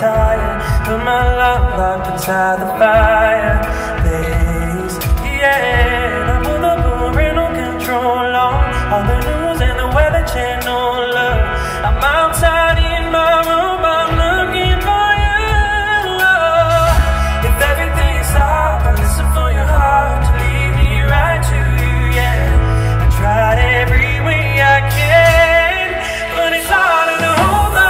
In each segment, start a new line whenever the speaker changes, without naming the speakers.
tired, but my love locked inside the fireplace. Yeah, I put the parental control on all the news and the weather channel. Love, I'm outside in my room, I'm looking for you. Oh, if everything's off, I listen for your heart to lead me right to you. Yeah, I tried every way I can, but it's harder to hold on.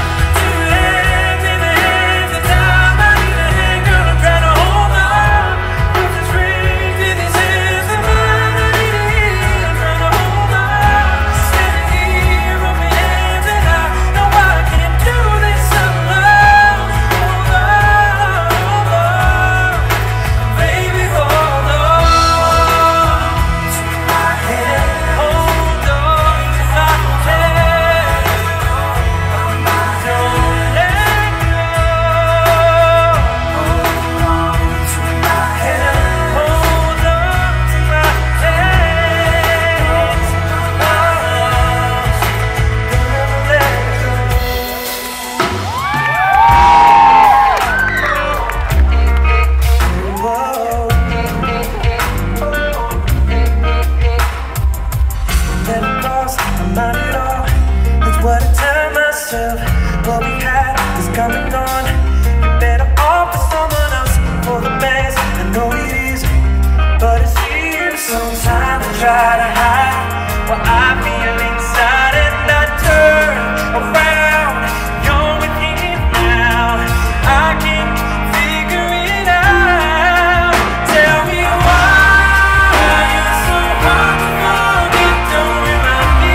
What I tell myself, what we had is come and gone. You better off for someone else for the best. I know it is, but it seems sometimes I try to hide what I feel inside, and I turn around. You're with him now, I can't figure it out. Tell me why you're so hard to forget. Don't remind me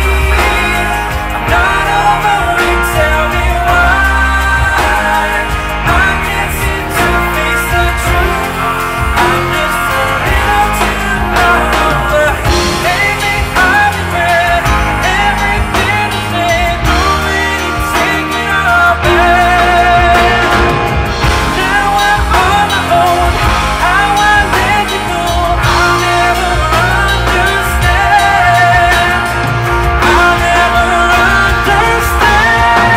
not over it. Tell me why I can't seem to face the truth. I'm just a little too over. Lately I regret everything I said. Don't really take it all back. Now I'm on my own. How I let you go, I'll never understand. I'll never understand.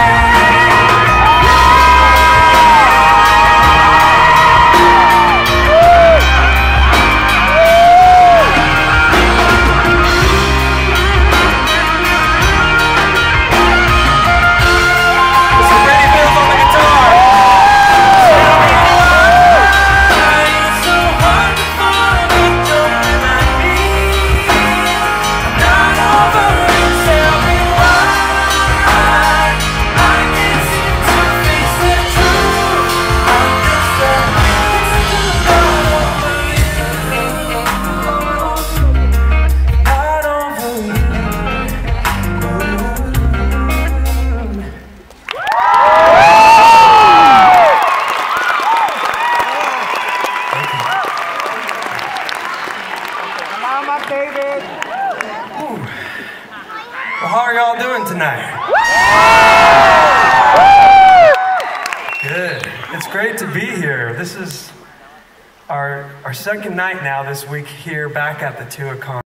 Mr. Brady Bills on the guitar. Why you're so hard to forget? Don't remind me I'm not over it. Tell me why I can't seem to face the truth. I'm just a not over you.
Come on, my David.
Well, how are y'all doing tonight? Good. It's great to be here. This is our second night now this week here back at the Tuacahn.